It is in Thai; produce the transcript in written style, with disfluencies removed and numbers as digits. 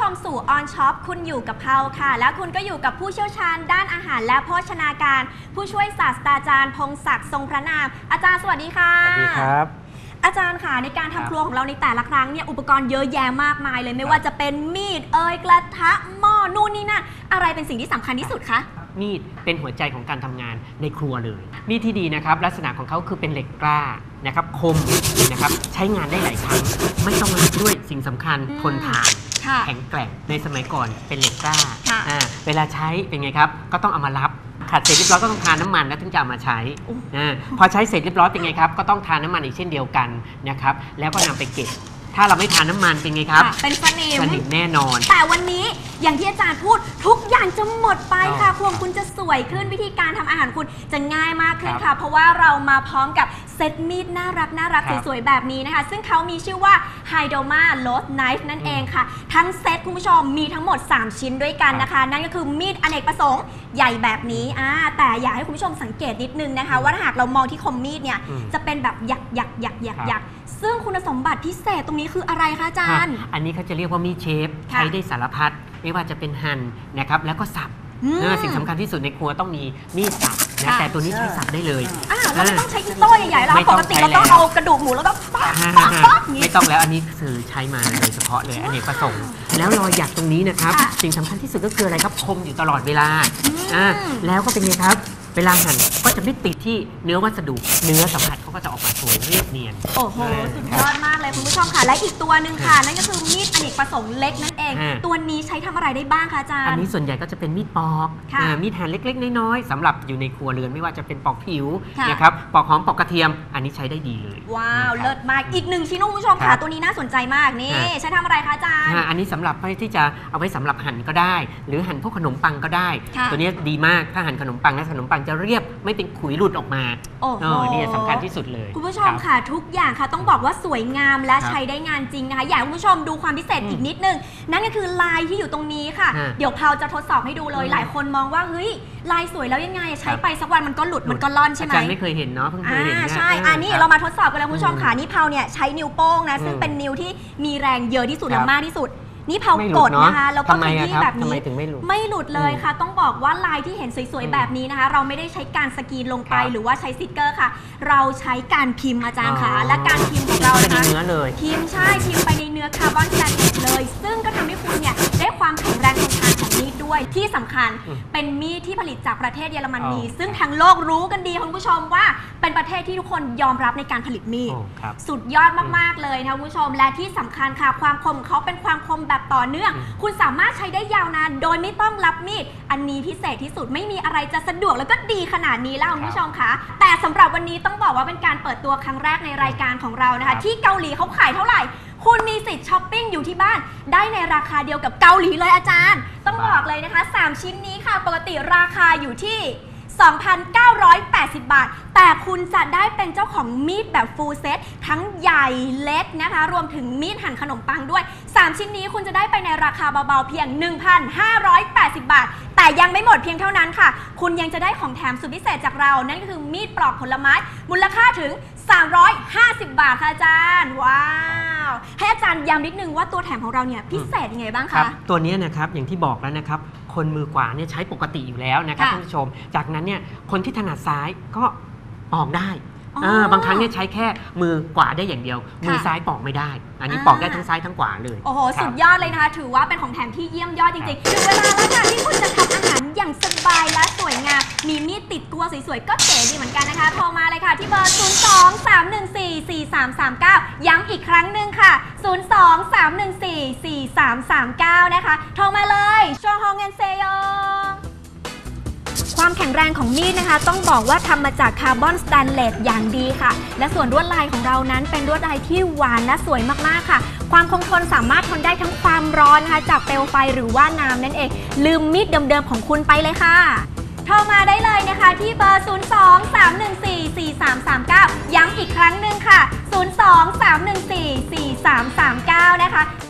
มสู่ออนช็อปคุณอยู่กับเราค่ะแล้วคุณก็อยู่กับผู้เชี่ยวชาญด้านอาหารและโภชนาการผู้ช่วยศาสตราจารย์พงศักดิ์ทรงพระนามอาจารย์สวัสดีค่ะสวัสดีครับอาจารย์ค่ะในการทำครัวของเราในแต่ละครั้งเนี่ยอุปกรณ์เยอะแยะมากมายเลยไม่ว่าจะเป็นมีดกระทะหม้อนู่นนี่นั่นอะไรเป็นสิ่งที่สำคัญที่สุดคะมีดเป็นหัวใจของการทำงานในครัวเลยมีดที่ดีนะครับลักษณะของเขาคือเป็นเหล็กกล้านะครับคมนะครับใช้งานได้หลายครั้งไม่ต้องหนักด้วยสิ่งสำคัญทนทานแข็งแกร่งในสมัยก่อนเป็นเหล็กกล้าเวลาใช้เป็นไงครับก็ต้องเอามารับขัดเสร็จเรียบร้อยก็ต้องทาน้ำมันแล้วถึงจะมาใช้พอใช้เสร็จเรียบร้อยเป็นไงครับก็ต้องทาน้ำมันอีกเช่นเดียวกันนะครับแล้วก็นำไปเก็บถ้าเราไม่ทาน้ำมันเป็นไงครับเป็นสนิมแน่นอนแต่วันนี้อย่างที่อาจารย์พูดทุกอย่างจะหมดไปค่ะครัวคุณจะสวยขึ้นวิธีการทำอาหารคุณจะง่ายมากขึ้นค่ะเพราะว่าเรามาพร้อมกับเซตมีดน่ารักสวยๆแบบนี้นะคะซึ่งเขามีชื่อว่า Hydoma Lost Knife นั่นเองค่ะทั้งเซตคุณผู้ชมมีทั้งหมด3ชิ้นด้วยกันนะคะนั่นก็คือมีดอเนกประสงค์ใหญ่แบบนี้แต่อยากให้คุณผู้ชมสังเกตนิดนึงนะคะว่าถ้าหากเรามองที่คมมีดเนี่ยจะเป็นแบบหยักซึ่งคุณสมบัติพิเศษตรงนี้คืออะไรคะอาจารย์อันนี้เขาจะเรียกว่ามีดเชฟใช้ได้สารพัดไม่ว่าจะเป็นหั่นนะครับแล้วก็สับสิ่งสำคัญที่สุดในครัวต้องมีมีดสับนะแต่ตัวนี้ใช้สับได้เลยเราไม่ต้องใช้อิโต้ใหญ่ๆแล้วปกติเราต้องเอากระดูกหมูแล้วก็ไม่ต้องแล้วอันนี้คือใช้มาโดยเฉพาะเลยอเนกประสงค์แล้วรอยหยักตรงนี้นะครับสิ่งสำคัญที่สุดก็คืออะไรครับคมอยู่ตลอดเวลาแล้วก็เป็นไงครับเวลาหั่นก็จะไม่ติดที่เนื้อวัสดุเนื้อสัมผัสเขาก็จะออกมาสวยเรียบเนียนโอ้โหสุดยอดมากเลยคุณผู้ชมค่ะและอีกตัวหนึ่งค่ะนั่นก็คือมีดอเนกประสงค์เล็กนั่นเองตัวนี้ใช้ทำอะไรได้บ้างคะอาจารย์อันนี้ส่วนใหญ่ก็จะเป็นมีดปอกมีดหั่นเล็กๆน้อยๆสำหรับอยู่ในครัวเรือนไม่ว่าจะเป็นปอกผิวนะครับปอกหอมปอกกระเทียมอันนี้ใช้ได้ดีเลยว้าวเลิศมากอีกหนึ่งชิ้นคุณผู้ชมค่ะตัวนี้น่าสนใจมากนี่ใช้ทำอะไรคะอาจารย์อันนี้สำหรับที่จะเอาไว้สำหรับหั่นก็ได้หรือหั่นพวกขนมปังก็ได้ตัวนี้ดีมากถ้าหั่นขนมปังแล้วขนมปังจะเรียบไม่เป็นขุยหลุดออกมานี่สำคัญที่สุดเลยคุณผู้ชมค่ะทุกอย่างค่ะต้องบอกว่าสวยงามและใช้ได้งานจริงนะคะอยากให้คุณผู้ชมดูความพิเศษอีกนิดนึงนั่นก็คือลายที่อยู่ตรงนี้ค่ะเดี๋ยวเราจะทดสอบให้ดูเลยหลายคนมองว่าเฮ้ยลายสวยแล้วยังไงใช้ไปสักวันมันก็หลุดมันก็ล่อนใช่ไหมอาจารย์ไม่เคยเห็นเนาะเพิ่งเคยเห็นใช่อันนี้เรามาทดสอบกันแล้วคุณผู้ชมค่ะนี่เพาเนี่ยใช้นิ้วโป้งนะซึ่งเป็นนิ้วที่มีแรงเยอะที่สุดและมากที่สุดนี่เผากดนะคะแล้วก็ขยี้แบบนี้ไม่หลุดเลยค่ะต้องบอกว่าลายที่เห็นสวยๆแบบนี้นะคะเราไม่ได้ใช้การสกรีนลงไปหรือว่าใช้สติ๊กเกอร์ค่ะเราใช้การพิมพ์อาจารย์ค่ะและการพิมพ์ของเรานะคะพิมพ์พิมพ์ไปในเนื้อคาร์บอนสแตนเลสเลยซึ่งก็ทำให้คุณเนี่ยได้ความแข็งแรงทนทานของมีดด้วยที่สำคัญเป็นมีดที่ผลิตจากประเทศเยอรมนีซึ่งทั้งโลกรู้กันดีคุณผู้ชมว่าเป็นประเทศที่ทุกคนยอมรับในการผลิตมีดสุดยอดมากๆเลยนะคุณผู้ชมและที่สำคัญค่ะความคมเขาเป็นความคมแบบต่อเนื่องคุณสามารถใช้ได้ยาวนานโดยไม่ต้องรับมีดอันนี้พิเศษที่สุดไม่มีอะไรจะสะดวกแล้วก็ดีขนาดนี้แล้วคุณผู้ชมคะแต่สำหรับวันนี้ต้องบอกว่าเป็นการเปิดตัวครั้งแรกในรายการของเรานะคะที่เกาหลีเขาขายเท่าไหร่คุณมีสิทธิ์ช้อปปิ้งอยู่ที่บ้านได้ในราคาเดียวกับเกาหลีเลยอาจารย์ต้องบอกเลยนะคะ3ชิ้นนี้ค่ะปกติราคาอยู่ที่ 2,980 บาทแต่คุณจะได้เป็นเจ้าของมีดแบบฟูลเซตทั้งใหญ่เล็กนะคะรวมถึงมีดหั่นขนมปังด้วย3ชิ้นนี้คุณจะได้ไปในราคาเบาๆเพียง 1,580 บาทแต่ยังไม่หมดเพียงเท่านั้นค่ะคุณยังจะได้ของแถมสุดพิเศษจากเรานั่นก็คือมีดปลอกผลไม้มูลค่าถึง350 บาทค่ะอาจารย์ว้าวให้อาจารย์ย้ำนิดนึงว่าตัวแถมของเราเนี่ยพิเศษยังไงบ้างคะตัวนี้นะครับอย่างที่บอกแล้วนะครับคนมือขวาเนี่ยใช้ปกติอยู่แล้วนะครับท่านผู้ชมจากนั้นเนี่ยคนที่ถนัดซ้ายก็ปอกได้บางครั้งเนี่ยใช้แค่มือขวาได้อย่างเดียวมือซ้ายปอกไม่ได้อันนี้ปอกได้ทั้งซ้ายทั้งขวาเลยโอ้โหสุดยอดเลยนะคะถือว่าเป็นของแถมที่เยี่ยมยอดจริงๆถึงเวลาแล้วค่ะที่คุณจะทำอาหารอย่างสบายและสวยงามมีมีดติดตัวสวยๆก็เก๋ดีเหมือนกันนะคะโทรมาเลยค่ะที่เบอร์ 02-314-4339 ย้ำอีกครั้งหนึ่งค่ะ 02-314-4339 นะคะโทรมาเลยชวงฮองเงินเซโยความแข็งแรงของมีดนะคะต้องบอกว่าทำมาจากคาร์บอนสแตนเลสอย่างดีค่ะและส่วนลวดลายของเรานั้นเป็นลวดลายที่หวานและสวยมากๆค่ะความคงทนสามารถทนได้ทั้งความร้อนนะคะจากเปลวไฟหรือว่าน้ำนั่นเองลืมมีดเดิมๆของคุณไปเลยค่ะโทรมาได้เลยนะคะที่เบอร์ 02-314-4339 ย้ำอีกครั้งหนึ่งค่ะ 02-314-4339 นะคะ